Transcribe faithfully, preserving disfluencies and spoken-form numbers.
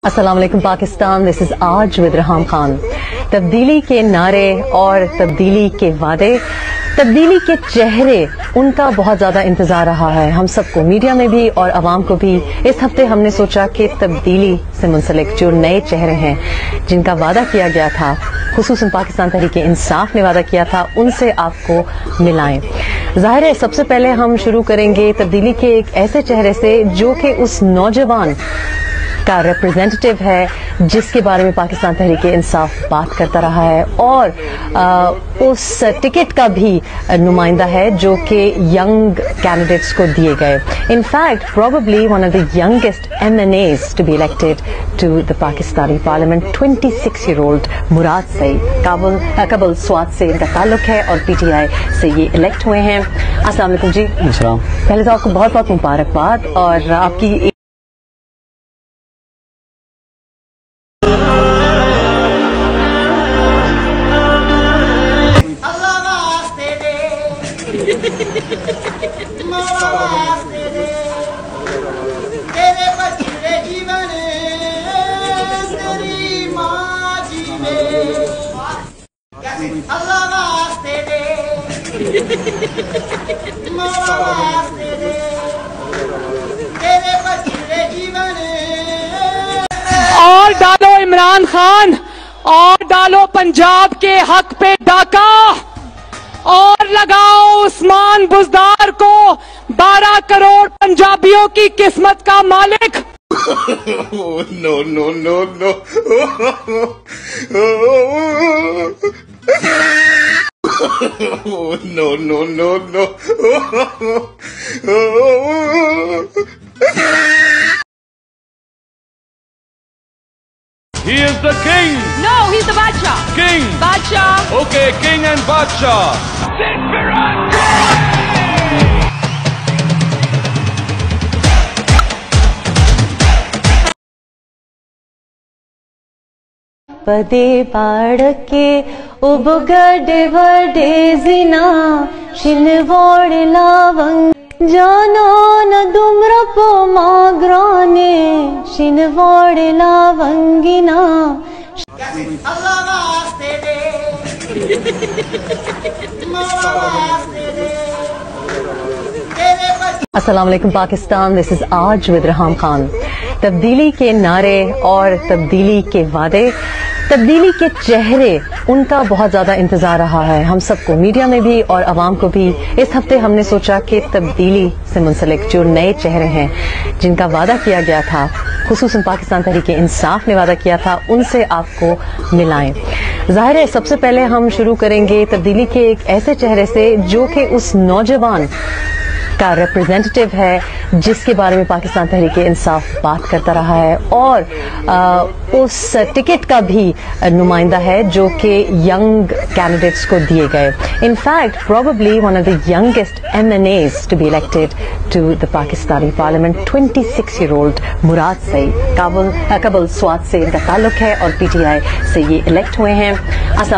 अस्सलाम वालेकुम Pakistan, this is Aaj with Reham Khan. तब्दीली के नारे और तब्दीली के वादे, तब्दीली के चेहरे, उनका बहुत ज्यादा इंतजार रहा है हम सबको, मीडिया में भी और आवाम को भी। इस हफ्ते हमने सोचा कि तब्दीली से मुंसलिक जो नए चेहरे हैं जिनका वादा किया गया था, खुसूसन पाकिस्तान तहरीक इंसाफ ने वादा किया था, उनसे आपको मिलाएं। जाहिर है सबसे पहले हम शुरू करेंगे तब्दीली के एक ऐसे चेहरे से जो कि उस नौजवान का रिप्रेजेंटेटिव है जिसके बारे में पाकिस्तान तहरीक इंसाफ बात करता रहा है, और आ, उस टिकट का भी नुमाइंदा है जो कि यंग कैंडिडेट्स को दिए गए। In fact probably one of the youngest M N As to be elected to the Pakistani parliament, छब्बीस ईयर ओल्ड मुराद सईद काबुल कबल स्वात से इनका ताल्लुक है और पी टी आई से ये इलेक्ट हुए हैं। अस्सलाम वालेकुम जी। पहले तो आपको बहुत बहुत मुबारकबाद, और आपकी और डालो इमरान खान, और डालो पंजाब के हक पे डाका, और लगाओ उस्मान बुजदार को बारह करोड़ पंजाबियों की किस्मत का मालिक। Oh, no, no, no, no. Oh, no, no, no, no. He is the king. No, he's the Badshah. King. Badshah. Okay, king and Badshah. ಪದೇ ಪಾಡಕ್ಕೆ ಉಬುಗಡೆ ಬಡೆ ಜಿನಾ ಶಿನ್ವಾಡೆ ಲಾವಂಗ್ ಜಾನೋ ನ ದುಮ್ರಪೋ ಮಾಗ್ರಾನೆ ಶಿನ್ವಾಡೆ ಲಾವಂಗಿನಾ अल्लाह वास्ते दे मौला वास्ते दे तेरे पर। अस्सलाम वालेकुम Pakistan, this is Aaj with Reham Khan. तब्दीली के नारे और तब्दीली के वादे, तब्दीली के चेहरे, उनका बहुत ज्यादा इंतजार रहा है हम सबको, मीडिया में भी और आवाम को भी। इस हफ्ते हमने सोचा कि तब्दीली से मुंसलिक जो नए चेहरे हैं जिनका वादा किया गया था, खुसूसन पाकिस्तान तहरीक इंसाफ ने वादा किया था, उनसे आपको मिलाएं। जाहिर है सबसे पहले हम शुरू करेंगे तब्दीली के एक ऐसे चेहरे से जो कि उस नौजवान का रिप्रेजेंटेटिव है जिसके बारे में पाकिस्तान तहरीक इंसाफ बात करता रहा है, और आ, उस टिकट का भी नुमाइंदा है जो कि यंग कैंडिडेट्स को दिए गए। In fact probably one of the youngest M N As to be elected to the Pakistani parliament, छब्बीस ईयर ओल्ड मुराद सईद काबुल कबल स्वात से इनका ताल्लुक है और पी टी आई से ये इलेक्ट हुए हैं।